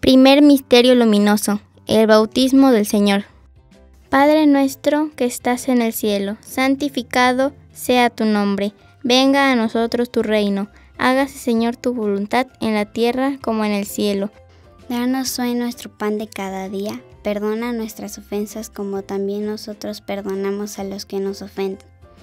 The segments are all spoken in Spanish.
Primer misterio luminoso, el bautismo del Señor. Padre nuestro que estás en el cielo, santificado sea tu nombre. Venga a nosotros tu reino. Hágase, Señor, tu voluntad en la tierra como en el cielo. Danos hoy nuestro pan de cada día. Perdona nuestras ofensas como también nosotros perdonamos a los que nos ofenden.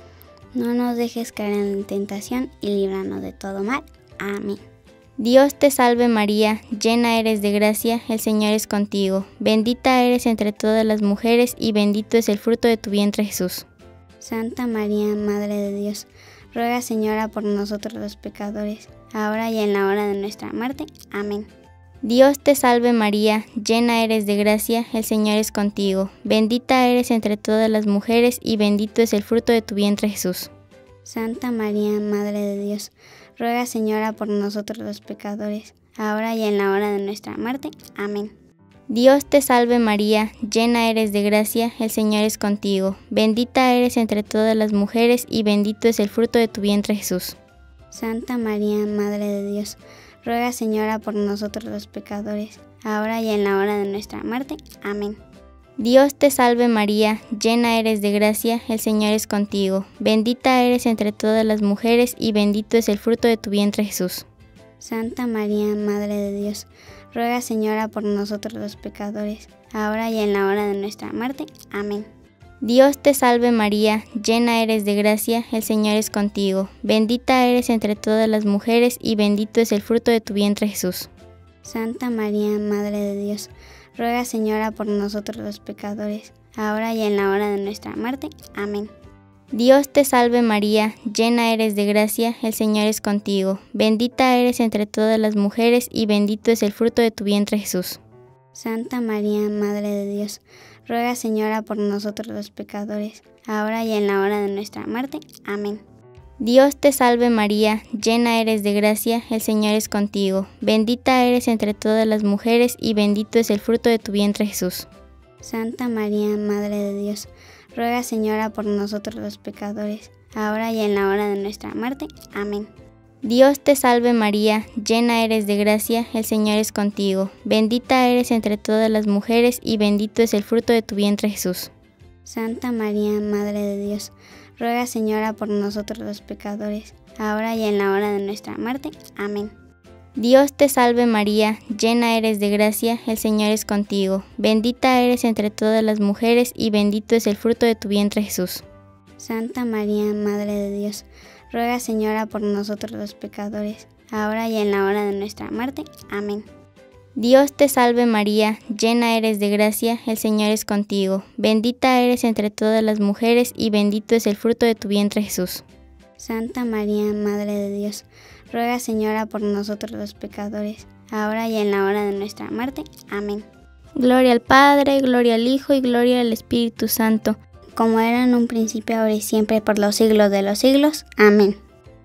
No nos dejes caer en la tentación y líbranos de todo mal. Amén. Dios te salve María, llena eres de gracia, el Señor es contigo. Bendita eres entre todas las mujeres y bendito es el fruto de tu vientre Jesús. Santa María, Madre de Dios, ruega, Señora, por nosotros los pecadores, ahora y en la hora de nuestra muerte. Amén. Dios te salve María, llena eres de gracia, el Señor es contigo. Bendita eres entre todas las mujeres y bendito es el fruto de tu vientre Jesús. Santa María, Madre de Dios, ruega, Señora, por nosotros los pecadores, ahora y en la hora de nuestra muerte. Amén. Dios te salve María, llena eres de gracia, el Señor es contigo. Bendita eres entre todas las mujeres y bendito es el fruto de tu vientre Jesús. Santa María, Madre de Dios, ruega, Señora, por nosotros los pecadores, ahora y en la hora de nuestra muerte. Amén. Dios te salve María, llena eres de gracia, el Señor es contigo. Bendita eres entre todas las mujeres y bendito es el fruto de tu vientre Jesús. Santa María, Madre de Dios, ruega, Señora, por nosotros los pecadores, ahora y en la hora de nuestra muerte. Amén. Dios te salve María, llena eres de gracia, el Señor es contigo. Bendita eres entre todas las mujeres y bendito es el fruto de tu vientre Jesús. Santa María, Madre de Dios, ruega, Señora, por nosotros los pecadores, ahora y en la hora de nuestra muerte. Amén. Dios te salve María, llena eres de gracia, el Señor es contigo. Bendita eres entre todas las mujeres y bendito es el fruto de tu vientre Jesús. Santa María, Madre de Dios, ruega, Señora, por nosotros los pecadores, ahora y en la hora de nuestra muerte. Amén. Dios te salve María, llena eres de gracia, el Señor es contigo. Bendita eres entre todas las mujeres y bendito es el fruto de tu vientre Jesús. Santa María, Madre de Dios, ruega, Señora, por nosotros los pecadores, ahora y en la hora de nuestra muerte. Amén. Dios te salve María, llena eres de gracia, el Señor es contigo. Bendita eres entre todas las mujeres y bendito es el fruto de tu vientre Jesús. Santa María, Madre de Dios, ruega, Señora, por nosotros los pecadores, ahora y en la hora de nuestra muerte. Amén. Dios te salve María, llena eres de gracia, el Señor es contigo. Bendita eres entre todas las mujeres y bendito es el fruto de tu vientre Jesús. Santa María, Madre de Dios, ruega, Señora, por nosotros los pecadores, ahora y en la hora de nuestra muerte. Amén. Dios te salve María, llena eres de gracia, el Señor es contigo. Bendita eres entre todas las mujeres y bendito es el fruto de tu vientre Jesús. Santa María, Madre de Dios, ruega, Señora, por nosotros los pecadores, ahora y en la hora de nuestra muerte. Amén. Gloria al Padre, gloria al Hijo y gloria al Espíritu Santo, como era en un principio, ahora y siempre, por los siglos de los siglos. Amén.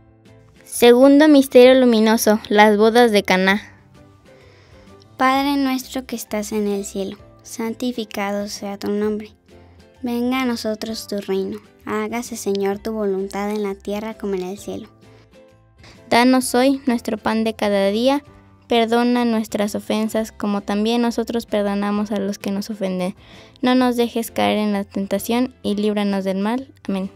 Segundo misterio luminoso, las bodas de Caná. Padre nuestro que estás en el cielo, santificado sea tu nombre. Venga a nosotros tu reino. Hágase, Señor, tu voluntad en la tierra como en el cielo. Danos hoy nuestro pan de cada día. Perdona nuestras ofensas como también nosotros perdonamos a los que nos ofenden. No nos dejes caer en la tentación y líbranos del mal. Amén.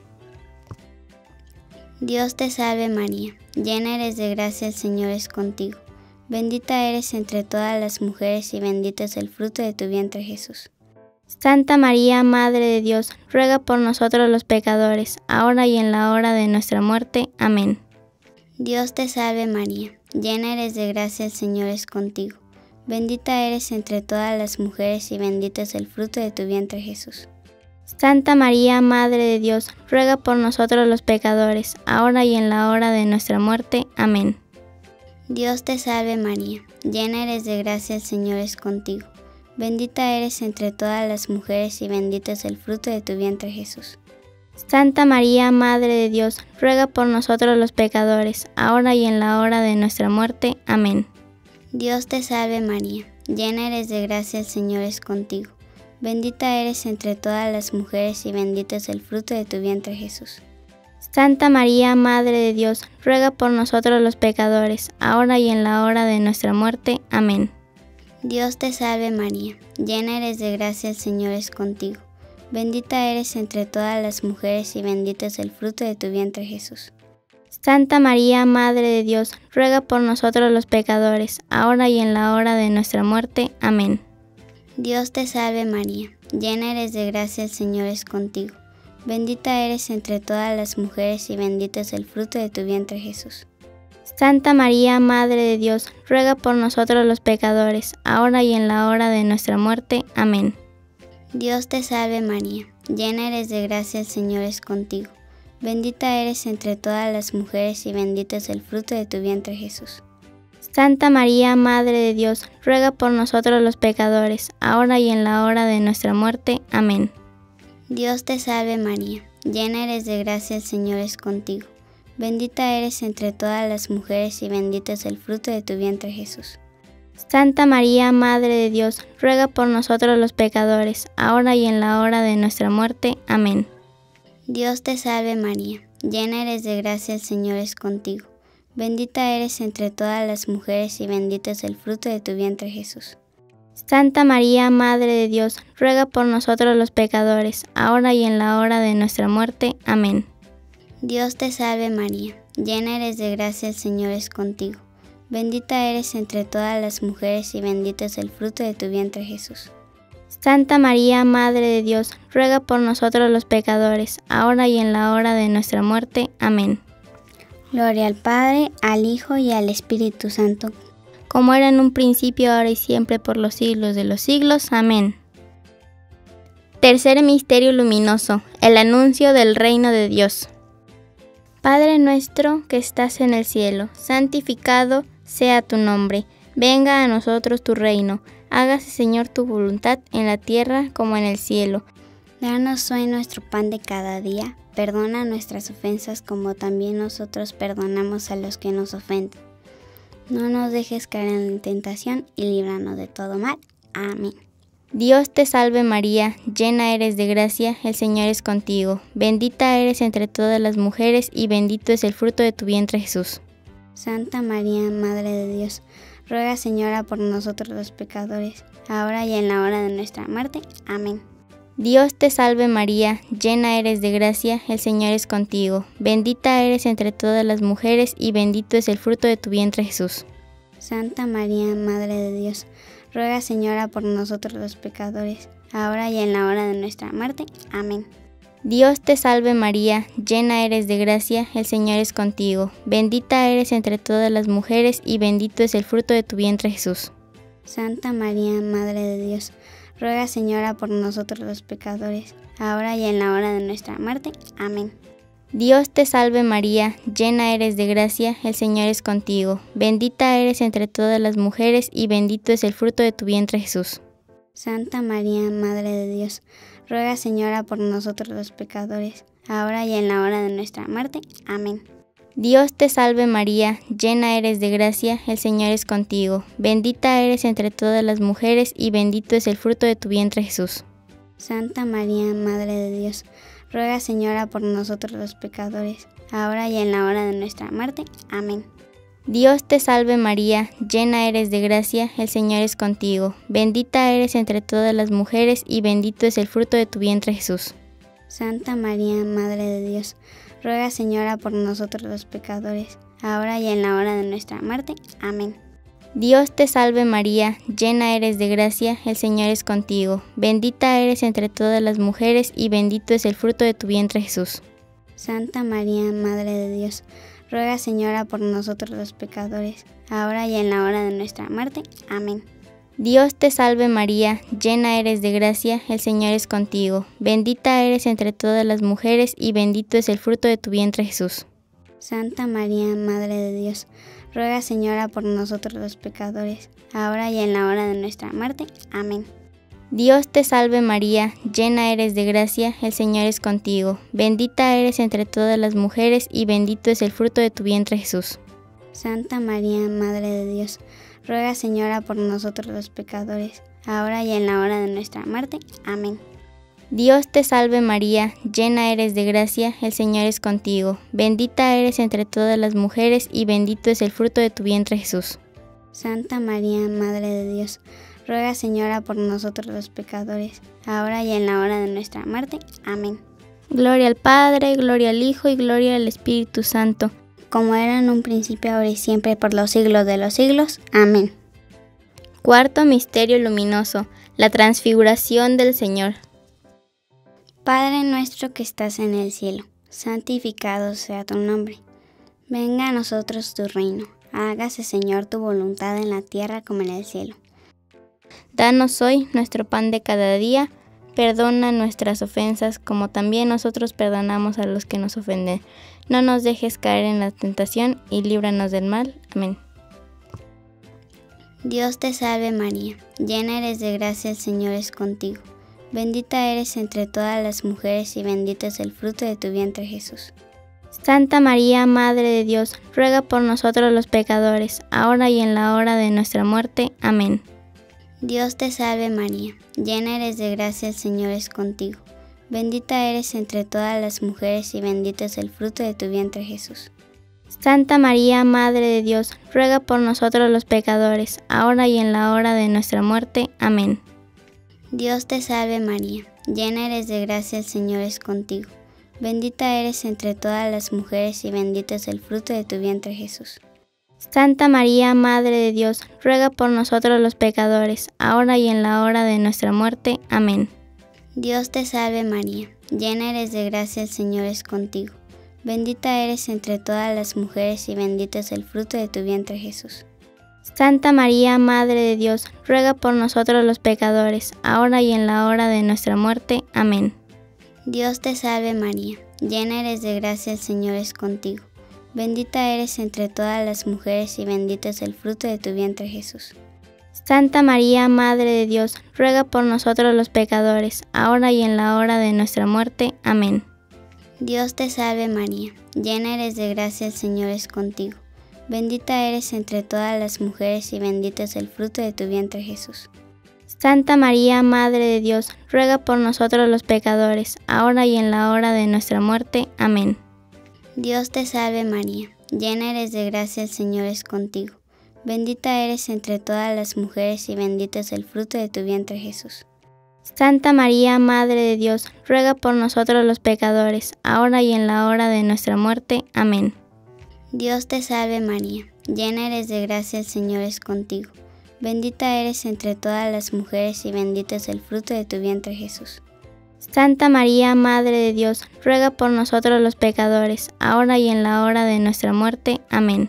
Dios te salve María, llena eres de gracia, el Señor es contigo. Bendita eres entre todas las mujeres y bendito es el fruto de tu vientre Jesús. Santa María, Madre de Dios, ruega por nosotros los pecadores, ahora y en la hora de nuestra muerte. Amén. Dios te salve María, llena eres de gracia, el Señor es contigo. Bendita eres entre todas las mujeres y bendito es el fruto de tu vientre Jesús. Santa María, Madre de Dios, ruega por nosotros los pecadores, ahora y en la hora de nuestra muerte. Amén. Dios te salve María, llena eres de gracia, el Señor es contigo. Bendita eres entre todas las mujeres y bendito es el fruto de tu vientre Jesús. Santa María, Madre de Dios, ruega por nosotros los pecadores, ahora y en la hora de nuestra muerte. Amén. Dios te salve María, llena eres de gracia, el Señor es contigo. Bendita eres entre todas las mujeres y bendito es el fruto de tu vientre Jesús. Santa María, Madre de Dios, ruega por nosotros los pecadores, ahora y en la hora de nuestra muerte. Amén. Dios te salve María, llena eres de gracia, el Señor es contigo. Bendita eres entre todas las mujeres y bendito es el fruto de tu vientre Jesús. Santa María, Madre de Dios, ruega por nosotros los pecadores, ahora y en la hora de nuestra muerte. Amén. Dios te salve María, llena eres de gracia, el Señor es contigo. Bendita eres entre todas las mujeres y bendito es el fruto de tu vientre Jesús. Santa María, Madre de Dios, ruega por nosotros los pecadores, ahora y en la hora de nuestra muerte. Amén. Dios te salve María, llena eres de gracia, el Señor es contigo. Bendita eres entre todas las mujeres y bendito es el fruto de tu vientre Jesús. Santa María, Madre de Dios, ruega por nosotros los pecadores, ahora y en la hora de nuestra muerte. Amén. Dios te salve María, llena eres de gracia, el Señor es contigo. Bendita eres entre todas las mujeres y bendito es el fruto de tu vientre Jesús. Santa María, Madre de Dios, ruega por nosotros los pecadores, ahora y en la hora de nuestra muerte. Amén. Dios te salve María, llena eres de gracia, el Señor es contigo. Bendita eres entre todas las mujeres y bendito es el fruto de tu vientre Jesús. Santa María, Madre de Dios, ruega por nosotros los pecadores, ahora y en la hora de nuestra muerte. Amén. Dios te salve María, llena eres de gracia, el Señor es contigo. Bendita eres entre todas las mujeres y bendito es el fruto de tu vientre Jesús. Santa María, Madre de Dios, ruega por nosotros los pecadores, ahora y en la hora de nuestra muerte. Amén. Gloria al Padre, al Hijo y al Espíritu Santo, como era en un principio, ahora y siempre, por los siglos de los siglos. Amén. Tercer misterio luminoso, el anuncio del reino de Dios. Padre nuestro que estás en el cielo, santificado sea tu nombre. Venga a nosotros tu reino. Hágase, Señor, tu voluntad en la tierra como en el cielo. Danos hoy nuestro pan de cada día. Perdona nuestras ofensas como también nosotros perdonamos a los que nos ofenden. No nos dejes caer en la tentación y líbranos de todo mal. Amén. Dios te salve María, llena eres de gracia, el Señor es contigo. Bendita eres entre todas las mujeres y bendito es el fruto de tu vientre Jesús. Santa María, Madre de Dios, ruega Señora por nosotros los pecadores, ahora y en la hora de nuestra muerte. Amén. Dios te salve María, llena eres de gracia, el Señor es contigo. Bendita eres entre todas las mujeres y bendito es el fruto de tu vientre Jesús. Santa María, Madre de Dios, ruega Señora por nosotros los pecadores, ahora y en la hora de nuestra muerte. Amén. Dios te salve María, llena eres de gracia, el Señor es contigo. Bendita eres entre todas las mujeres y bendito es el fruto de tu vientre Jesús. Santa María, Madre de Dios, ruega Señora por nosotros los pecadores, ahora y en la hora de nuestra muerte. Amén. Dios te salve María, llena eres de gracia, el Señor es contigo. Bendita eres entre todas las mujeres y bendito es el fruto de tu vientre Jesús. Santa María, Madre de Dios, ruega Señora por nosotros los pecadores, ahora y en la hora de nuestra muerte. Amén. Dios te salve María, llena eres de gracia, el Señor es contigo. Bendita eres entre todas las mujeres y bendito es el fruto de tu vientre Jesús. Santa María, Madre de Dios, ruega Señora por nosotros los pecadores, ahora y en la hora de nuestra muerte. Amén. Dios te salve María, llena eres de gracia, el Señor es contigo. Bendita eres entre todas las mujeres y bendito es el fruto de tu vientre Jesús. Santa María, Madre de Dios, ruega Señora por nosotros los pecadores, ahora y en la hora de nuestra muerte. Amén. Dios te salve María, llena eres de gracia, el Señor es contigo. Bendita eres entre todas las mujeres y bendito es el fruto de tu vientre Jesús. Santa María, Madre de Dios, ruega Señora por nosotros los pecadores, ahora y en la hora de nuestra muerte. Amén. Dios te salve María, llena eres de gracia, el Señor es contigo. Bendita eres entre todas las mujeres y bendito es el fruto de tu vientre Jesús. Santa María, Madre de Dios, ruega Señora por nosotros los pecadores, ahora y en la hora de nuestra muerte. Amén. Dios te salve María, llena eres de gracia, el Señor es contigo. Bendita eres entre todas las mujeres y bendito es el fruto de tu vientre Jesús. Santa María, Madre de Dios, ruega Señora por nosotros los pecadores, ahora y en la hora de nuestra muerte. Amén. Dios te salve María, llena eres de gracia, el Señor es contigo. Bendita eres entre todas las mujeres y bendito es el fruto de tu vientre Jesús. Santa María, Madre de Dios, Ruega, Señora, por nosotros los pecadores, ahora y en la hora de nuestra muerte. Amén. Gloria al Padre, gloria al Hijo y gloria al Espíritu Santo, como era en un principio, ahora y siempre, por los siglos de los siglos. Amén. Cuarto misterio luminoso, la transfiguración del Señor. Padre nuestro que estás en el cielo, santificado sea tu nombre. Venga a nosotros tu reino. Hágase, Señor, tu voluntad en la tierra como en el cielo. Danos hoy nuestro pan de cada día. Perdona nuestras ofensas como también nosotros perdonamos a los que nos ofenden. No nos dejes caer en la tentación y líbranos del mal. Amén. Dios te salve María, llena eres de gracia, el Señor es contigo. Bendita eres entre todas las mujeres y bendito es el fruto de tu vientre Jesús. Santa María, Madre de Dios, ruega por nosotros los pecadores, ahora y en la hora de nuestra muerte. Amén. Dios te salve María, llena eres de gracia, el Señor es contigo. Bendita eres entre todas las mujeres y bendito es el fruto de tu vientre Jesús. Santa María, Madre de Dios, ruega por nosotros los pecadores, ahora y en la hora de nuestra muerte. Amén. Dios te salve María, llena eres de gracia, el Señor es contigo. Bendita eres entre todas las mujeres y bendito es el fruto de tu vientre Jesús. Santa María, Madre de Dios, ruega por nosotros los pecadores, ahora y en la hora de nuestra muerte. Amén. Dios te salve María, llena eres de gracia, el Señor es contigo. Bendita eres entre todas las mujeres y bendito es el fruto de tu vientre Jesús. Santa María, Madre de Dios, ruega por nosotros los pecadores, ahora y en la hora de nuestra muerte. Amén. Dios te salve María, llena eres de gracia, el Señor es contigo. Bendita eres entre todas las mujeres y bendito es el fruto de tu vientre Jesús. Santa María, Madre de Dios, ruega por nosotros los pecadores, ahora y en la hora de nuestra muerte. Amén. Dios te salve María, llena eres de gracia, el Señor es contigo. Bendita eres entre todas las mujeres y bendito es el fruto de tu vientre Jesús. Santa María, Madre de Dios, ruega por nosotros los pecadores, ahora y en la hora de nuestra muerte. Amén. Dios te salve María, llena eres de gracia, el Señor es contigo. Bendita eres entre todas las mujeres y bendito es el fruto de tu vientre Jesús. Santa María, Madre de Dios, ruega por nosotros los pecadores, ahora y en la hora de nuestra muerte. Amén. Dios te salve María, llena eres de gracia, el Señor es contigo. Bendita eres entre todas las mujeres y bendito es el fruto de tu vientre Jesús. Santa María, Madre de Dios, ruega por nosotros los pecadores, ahora y en la hora de nuestra muerte. Amén.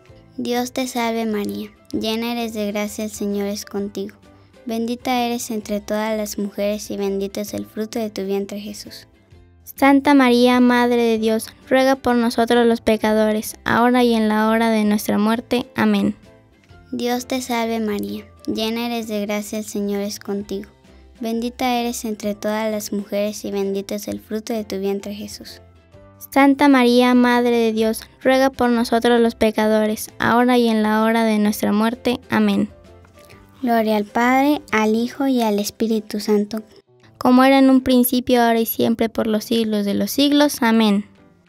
Dios te salve María, llena eres de gracia, el Señor es contigo. Bendita eres entre todas las mujeres y bendito es el fruto de tu vientre Jesús. Santa María, Madre de Dios, ruega por nosotros los pecadores, ahora y en la hora de nuestra muerte. Amén. Dios te salve María, llena eres de gracia, el Señor es contigo. Bendita eres entre todas las mujeres y bendito es el fruto de tu vientre Jesús. Santa María, Madre de Dios, ruega por nosotros los pecadores, ahora y en la hora de nuestra muerte. Amén. Gloria al Padre, al Hijo y al Espíritu Santo, como era en un principio, ahora y siempre, por los siglos de los siglos. Amén.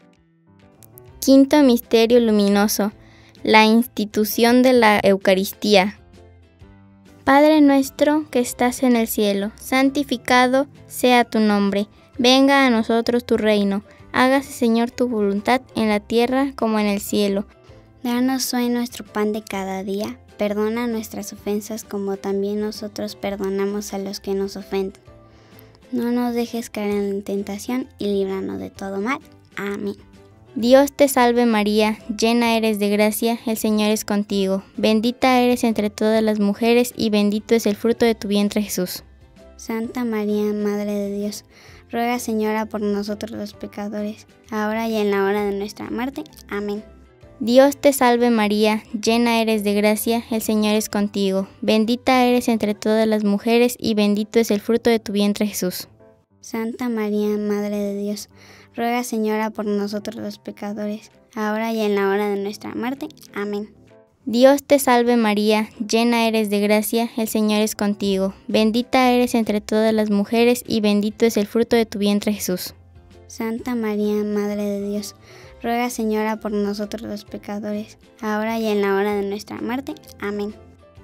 Quinto misterio luminoso, la institución de la Eucaristía. Padre nuestro que estás en el cielo, santificado sea tu nombre. Venga a nosotros tu reino. Hágase, Señor, tu voluntad en la tierra como en el cielo. Danos hoy nuestro pan de cada día. Perdona nuestras ofensas como también nosotros perdonamos a los que nos ofenden. No nos dejes caer en la tentación y líbranos de todo mal. Amén. Dios te salve María, llena eres de gracia, el Señor es contigo. Bendita eres entre todas las mujeres y bendito es el fruto de tu vientre Jesús. Santa María, Madre de Dios, ruega, Señora, por nosotros los pecadores, ahora y en la hora de nuestra muerte. Amén. Dios te salve María, llena eres de gracia, el Señor es contigo. Bendita eres entre todas las mujeres y bendito es el fruto de tu vientre Jesús. Santa María, Madre de Dios, ruega, Señora, por nosotros los pecadores, ahora y en la hora de nuestra muerte. Amén. Dios te salve María, llena eres de gracia, el Señor es contigo. Bendita eres entre todas las mujeres y bendito es el fruto de tu vientre Jesús. Santa María, Madre de Dios, ruega, Señora, por nosotros los pecadores, ahora y en la hora de nuestra muerte. Amén.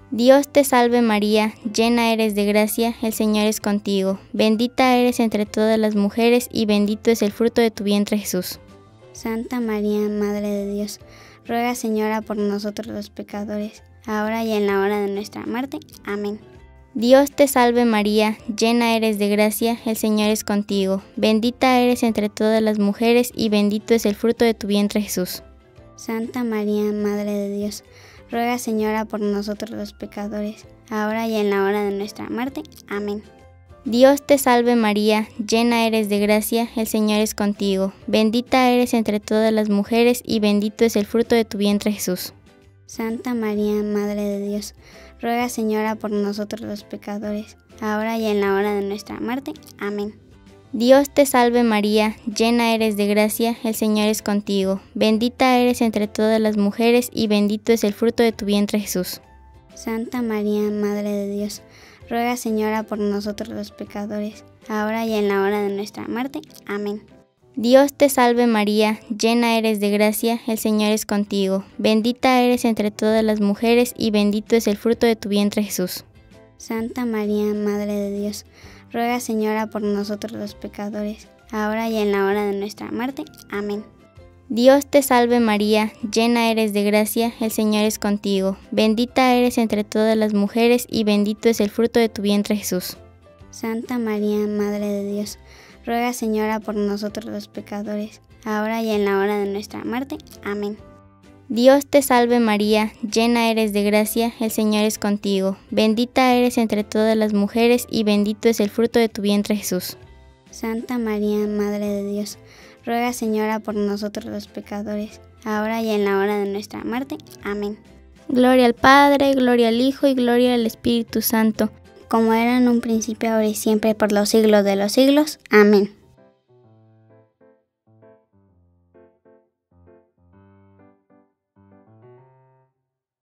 Dios te salve María, llena eres de gracia, el Señor es contigo. Bendita eres entre todas las mujeres y bendito es el fruto de tu vientre Jesús. Santa María, Madre de Dios, ruega, Señora, por nosotros los pecadores, ahora y en la hora de nuestra muerte. Amén. Dios te salve María, llena eres de gracia, el Señor es contigo. Bendita eres entre todas las mujeres y bendito es el fruto de tu vientre Jesús. Santa María, Madre de Dios, ruega, Señora, por nosotros los pecadores, ahora y en la hora de nuestra muerte. Amén. Dios te salve María, llena eres de gracia, el Señor es contigo. Bendita eres entre todas las mujeres y bendito es el fruto de tu vientre Jesús. Santa María, Madre de Dios, ruega, Señora, por nosotros los pecadores, ahora y en la hora de nuestra muerte. Amén. Dios te salve María, llena eres de gracia, el Señor es contigo. Bendita eres entre todas las mujeres y bendito es el fruto de tu vientre Jesús. Santa María, Madre de Dios, ruega, Señora, por nosotros los pecadores, ahora y en la hora de nuestra muerte. Amén. Dios te salve María, llena eres de gracia, el Señor es contigo. Bendita eres entre todas las mujeres y bendito es el fruto de tu vientre Jesús. Santa María, Madre de Dios, ruega, Señora, por nosotros los pecadores, ahora y en la hora de nuestra muerte. Amén. Dios te salve María, llena eres de gracia, el Señor es contigo. Bendita eres entre todas las mujeres y bendito es el fruto de tu vientre Jesús. Santa María, Madre de Dios, ruega, Señora, por nosotros los pecadores, ahora y en la hora de nuestra muerte. Amén. Dios te salve María, llena eres de gracia, el Señor es contigo. Bendita eres entre todas las mujeres y bendito es el fruto de tu vientre Jesús. Santa María, Madre de Dios, ruega, Señora, por nosotros los pecadores, ahora y en la hora de nuestra muerte. Amén. Gloria al Padre, gloria al Hijo y gloria al Espíritu Santo, como era en un principio, ahora y siempre, por los siglos de los siglos. Amén.